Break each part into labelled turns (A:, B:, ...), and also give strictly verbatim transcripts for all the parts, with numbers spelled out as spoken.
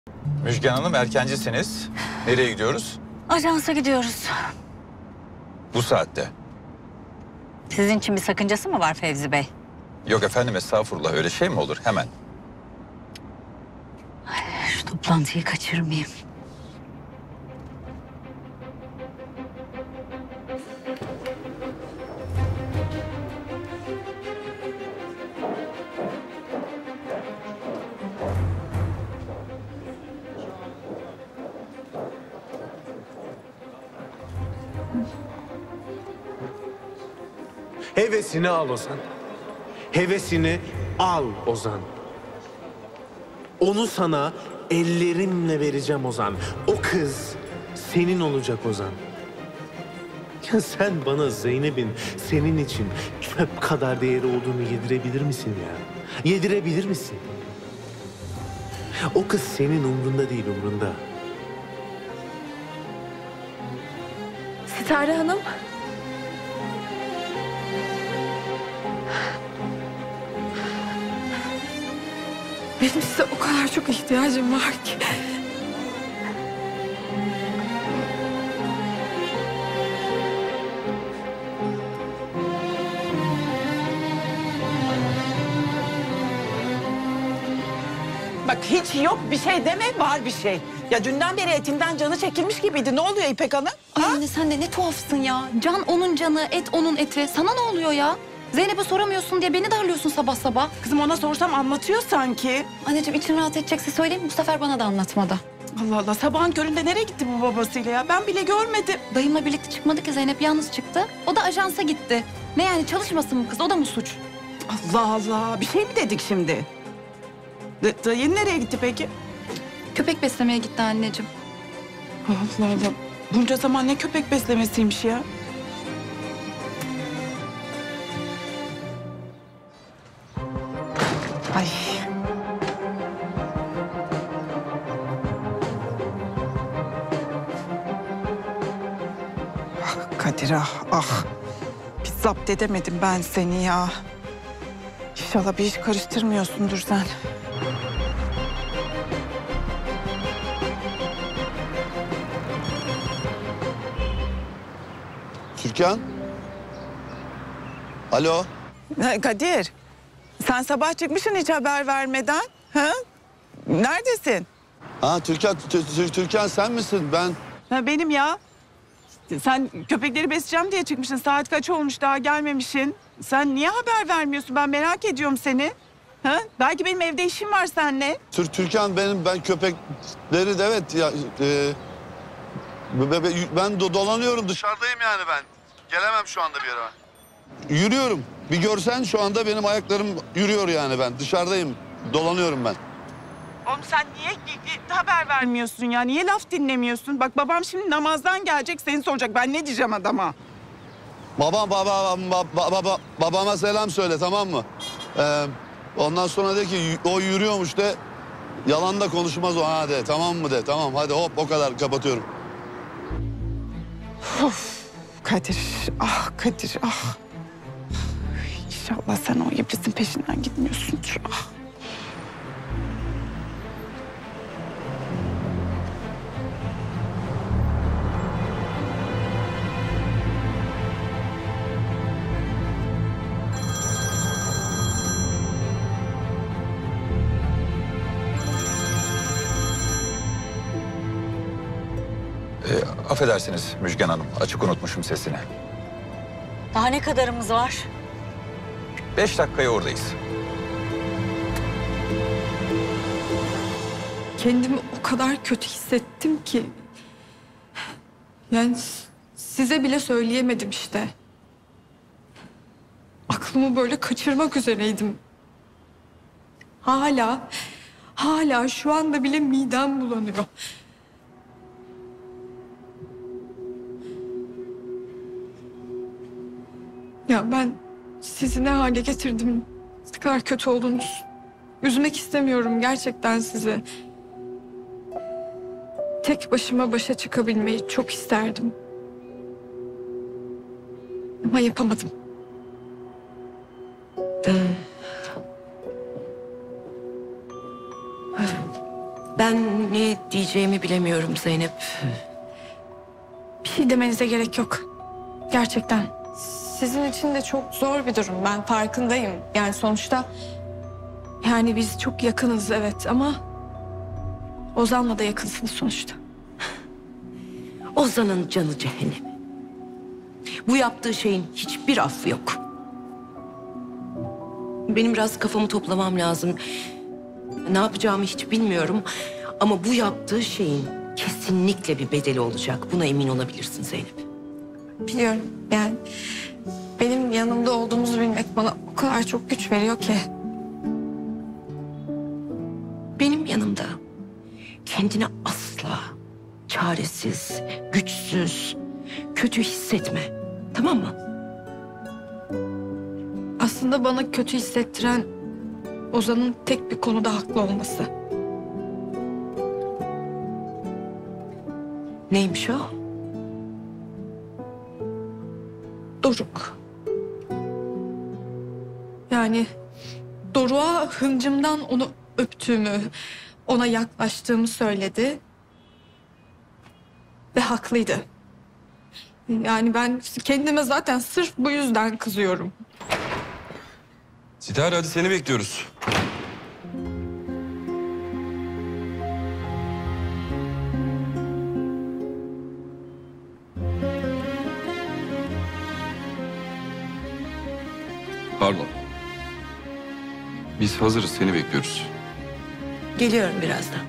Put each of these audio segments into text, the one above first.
A: Müjgan Hanım, erkencisiniz. Nereye gidiyoruz?
B: Ajansa gidiyoruz.
A: Bu saatte.
B: Sizin için bir sakıncası mı var Fevzi Bey?
A: Yok efendim, estağfurullah, öyle şey mi olur? Hemen.
B: Ay, şu toplantıyı kaçırmayayım.
C: Hevesini al Ozan. Hevesini al Ozan. Onu sana ellerimle vereceğim Ozan. O kız senin olacak Ozan. Ya sen bana Zeynep'in senin için çöp kadar değeri olduğunu yedirebilir misin ya? Yedirebilir misin? O kız senin umrunda değil, umrunda.
D: Sitare Hanım. Benim size o kadar çok ihtiyacım var ki.
E: Bak hiç yok bir şey deme, var bir şey. Ya dünden beri etinden canı çekilmiş gibiydi. Ne oluyor İpek Hanım?
F: Ay
E: Ha?
F: anne sen de ne tuhafsın ya. Can onun canı, et onun eti. Sana ne oluyor ya? Zeynep'e soramıyorsun diye beni darlıyorsun sabah sabah.
E: Kızım ona sorsam anlatıyor sanki.
F: Anneciğim için rahat edecekse söyleyeyim, bu sefer bana da anlatmadı.
E: Allah Allah, sabahın köründe nereye gitti bu babasıyla ya? Ben bile görmedim.
F: Dayımla birlikte çıkmadı ki, Zeynep yalnız çıktı. O da ajansa gitti. Ne yani, çalışmasın mı kız? O da mı suç?
E: Allah Allah, bir şey mi dedik şimdi? D- Dayın nereye gitti peki?
F: Köpek beslemeye gitti anneciğim.
E: Allah Allah, bunca zaman ne köpek beslemesiymiş ya? Ay. Ah Kadir ah, ah. Bir zapt edemedim ben seni ya. İnşallah bir iş karıştırmıyorsundur sen.
G: Türkan? Alo?
E: Ha, Kadir, sen sabah çıkmışsın hiç haber vermeden. Ha? Neredesin?
G: Ha Türkan, Tü- Tü- Türkan sen misin? Ben
E: Ha, benim ya. Sen köpekleri besleyeceğim diye çıkmışsın. Saat kaç olmuş daha gelmemişsin. Sen niye haber vermiyorsun? Ben merak ediyorum seni. Ha? Belki benim evde işim var seninle.
G: Tür Türkan benim ben köpekleri de evet ya e, be- be- ben do- dolanıyorum dışarıdayım yani ben. Gelemem şu anda bir yere ben. Yürüyorum. Bir görsen şu anda benim ayaklarım yürüyor yani ben. Dışarıdayım. Dolanıyorum ben.
E: Oğlum sen niye haber vermiyorsun ya? Niye laf dinlemiyorsun? Bak babam şimdi namazdan gelecek seni soracak. Ben ne diyeceğim adama?
G: Babam baba baba baba babama selam söyle tamam mı? Ee, ondan sonra de ki o yürüyormuş de yalan da konuşmaz o ha de tamam mı de tamam hadi hop o kadar kapatıyorum.
E: Of Kadir, ah Kadir, ah. İnşallah sen o iblisin peşinden gitmiyorsundur. Ah.
A: Ee, affedersiniz Müjgan Hanım, açık unutmuşum sesini.
B: Daha ne kadarımız var?
A: Beş dakikaya oradayız.
D: Kendimi o kadar kötü hissettim ki. Yani s- size bile söyleyemedim işte. Aklımı böyle kaçırmak üzereydim. Hala, hala şu anda bile midem bulanıyor. Ya ben sizi ne hale getirdim, ne kadar kötü oldunuz. Üzmek istemiyorum gerçekten sizi. Tek başıma başa çıkabilmeyi çok isterdim. Ama yapamadım.
H: Ben ne diyeceğimi bilemiyorum Zeynep.
D: Bir şey demenize gerek yok. Gerçekten. Sizin için de çok zor bir durum. Ben farkındayım. Yani sonuçta... Yani biz çok yakınız evet ama... Ozan'la da yakınsınız sonuçta.
H: Ozan'ın canı cehennemi. Bu yaptığı şeyin hiçbir affı yok. Benim biraz kafamı toplamam lazım. Ne yapacağımı hiç bilmiyorum. Ama bu yaptığı şeyin kesinlikle bir bedeli olacak. Buna emin olabilirsin Zeynep.
D: Biliyorum yani... Benim yanımda olduğunuzu bilmek bana o kadar çok güç veriyor ki.
H: Benim yanımda kendini asla çaresiz, güçsüz, kötü hissetme. Tamam mı?
D: Aslında bana kötü hissettiren Ozan'ın tek bir konuda haklı olması.
H: Neymiş o?
D: Doruk. Yani Doruk'a hıncımdan onu öptüğümü, ona yaklaştığımı söyledi. Ve haklıydı. Yani ben kendime zaten sırf bu yüzden kızıyorum.
I: Sitare hadi seni bekliyoruz. Pardon. Biz hazırız, seni bekliyoruz.
H: Geliyorum birazdan.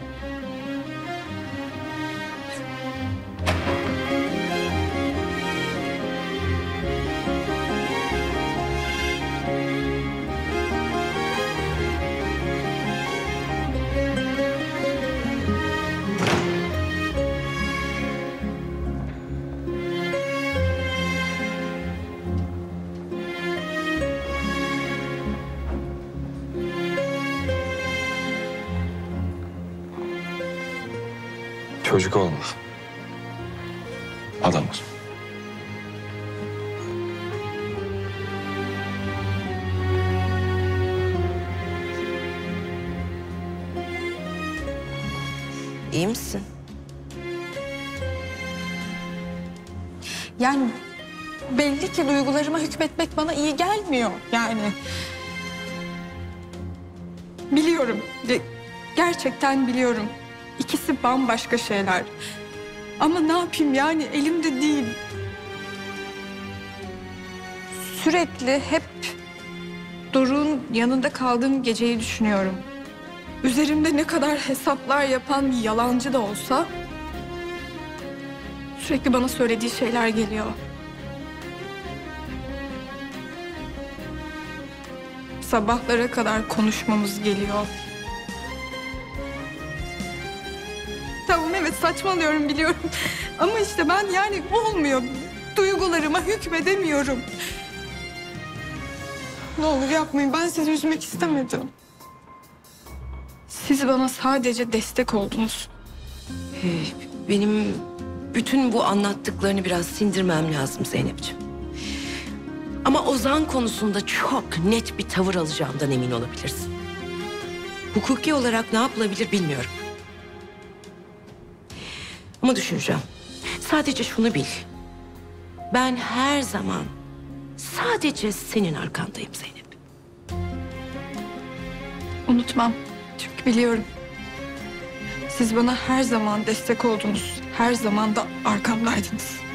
I: Çocuk olma. Adam ol.
H: İyi misin?
D: Yani belli ki duygularıma hükmetmek bana iyi gelmiyor yani. Biliyorum. ge- Gerçekten biliyorum. İkisi bambaşka şeyler. Ama ne yapayım yani elimde değil. Sürekli hep Doruk'un yanında kaldığım geceyi düşünüyorum. Üzerimde ne kadar hesaplar yapan bir yalancı da olsa... sürekli bana söylediği şeyler geliyor. Sabahlara kadar konuşmamız geliyor. Tamam evet saçmalıyorum biliyorum. Ama işte ben yani olmuyor. Duygularıma hükmedemiyorum. Ne olur yapmayın, ben sizi üzmek istemedim. Siz bana sadece destek oldunuz.
H: Ee, benim bütün bu anlattıklarını biraz sindirmem lazım Zeynep'ciğim. Ama Ozan konusunda çok net bir tavır alacağımdan emin olabilirsin. Hukuki olarak ne yapılabilir bilmiyorum. Ama düşüneceğim. Sadece şunu bil. Ben her zaman sadece senin arkandayım Zeynep.
D: Unutmam. Çünkü biliyorum. Siz bana her zaman destek oldunuz. Her zaman da arkamdaydınız.